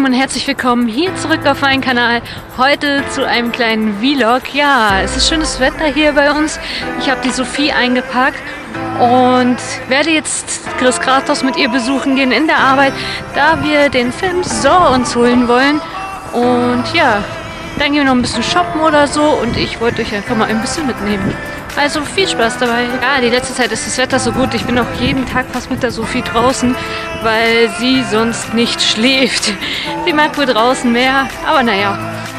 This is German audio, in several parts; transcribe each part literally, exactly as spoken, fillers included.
Lieben und herzlich willkommen hier zurück auf meinen Kanal. Heute zu einem kleinen Vlog. Ja, es ist schönes Wetter hier bei uns. Ich habe die Sophie eingepackt und werde jetzt Chris Kratos mit ihr besuchen gehen in der Arbeit, da wir den Film Saw uns holen wollen. Und ja, dann gehen wir noch ein bisschen shoppen oder so und ich wollte euch einfach mal ein bisschen mitnehmen. Also viel Spaß dabei. Ja, die letzte Zeit ist das Wetter so gut. Ich bin auch jeden Tag fast mit der Sophie draußen, weil sie sonst nicht schläft. Sie mag wohl draußen mehr, aber naja.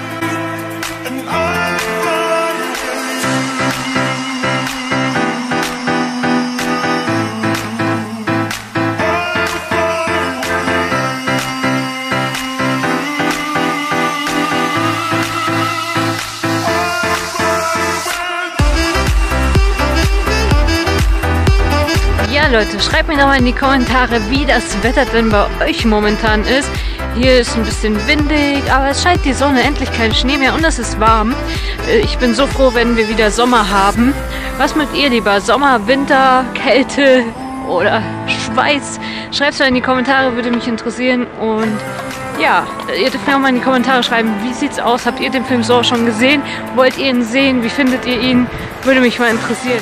Leute, schreibt mir noch mal in die Kommentare, wie das Wetter denn bei euch momentan ist. Hier ist ein bisschen windig, aber es scheint die Sonne, endlich kein Schnee mehr und es ist warm. Ich bin so froh, wenn wir wieder Sommer haben. Was mögt ihr lieber? Sommer, Winter, Kälte oder Schweiß? Schreibt es mal in die Kommentare, würde mich interessieren. Und ja, ihr dürft mir auch mal in die Kommentare schreiben, wie sieht's aus? Habt ihr den Film Saw schon gesehen? Wollt ihr ihn sehen? Wie findet ihr ihn? Würde mich mal interessieren.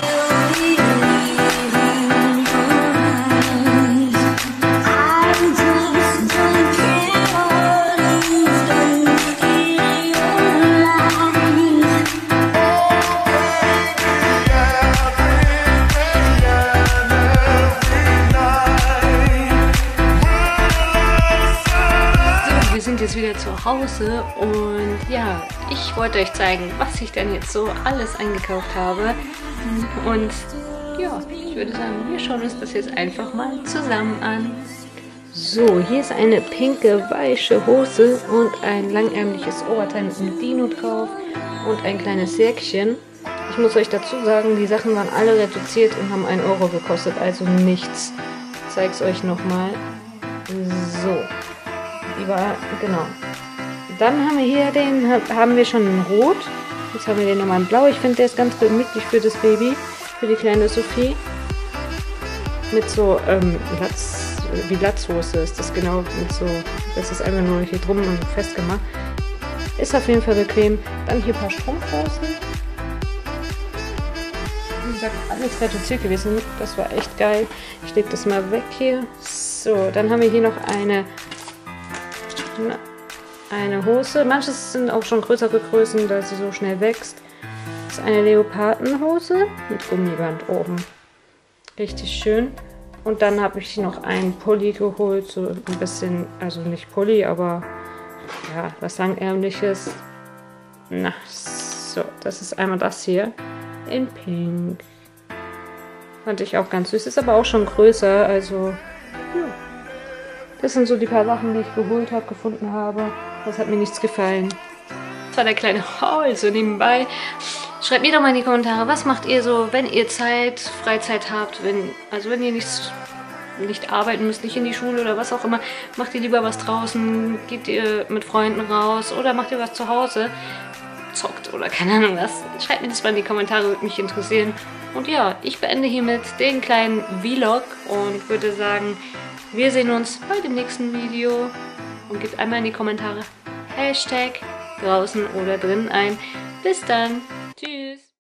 Wir sind jetzt wieder zu Hause und ja, ich wollte euch zeigen, was ich denn jetzt so alles eingekauft habe. Und ja, ich würde sagen, wir schauen uns das jetzt einfach mal zusammen an. So, hier ist eine pinke, weiche Hose und ein langärmliches Oberteil mit einem Dino drauf und ein kleines Säckchen. Ich muss euch dazu sagen, die Sachen waren alle reduziert und haben einen Euro gekostet, also nichts. Ich zeige es euch nochmal. So. Die war, genau. Dann haben wir hier den, haben wir schon in Rot. Jetzt haben wir den nochmal in Blau. Ich finde, der ist ganz gemütlich für das Baby, für die kleine Sophie. Mit so, ähm, Latz, wie Latzhose ist das genau. Mit so, das ist einfach nur hier drum und festgemacht. Ist auf jeden Fall bequem. Dann hier ein paar Strumpfhosen. Wie gesagt, alles reduziert gewesen. Das war echt geil. Ich lege das mal weg hier. So, dann haben wir hier noch eine Eine Hose. Manches sind auch schon größere Größen, da sie so schnell wächst. Das ist eine Leopardenhose mit Gummiband oben. Richtig schön. Und dann habe ich noch einen Pulli geholt. So ein bisschen, also nicht Pulli, aber ja, was langärmliches. Na, so, das ist einmal das hier in Pink. Fand ich auch ganz süß. Ist aber auch schon größer, also ja. Das sind so die paar Sachen, die ich geholt habe, gefunden habe. Das hat mir nichts gefallen. Das war der kleine Haul so nebenbei. Schreibt mir doch mal in die Kommentare, was macht ihr so, wenn ihr Zeit, Freizeit habt, wenn, also wenn ihr nichts, nicht arbeiten müsst, nicht in die Schule oder was auch immer. Macht ihr lieber was draußen, geht ihr mit Freunden raus oder macht ihr was zu Hause? Zockt oder keine Ahnung was. Schreibt mir das mal in die Kommentare, würde mich interessieren. Und ja, ich beende hiermit den kleinen Vlog und würde sagen, wir sehen uns bei dem nächsten Video und gebt einmal in die Kommentare Hashtag draußen oder drin ein. Bis dann. Tschüss.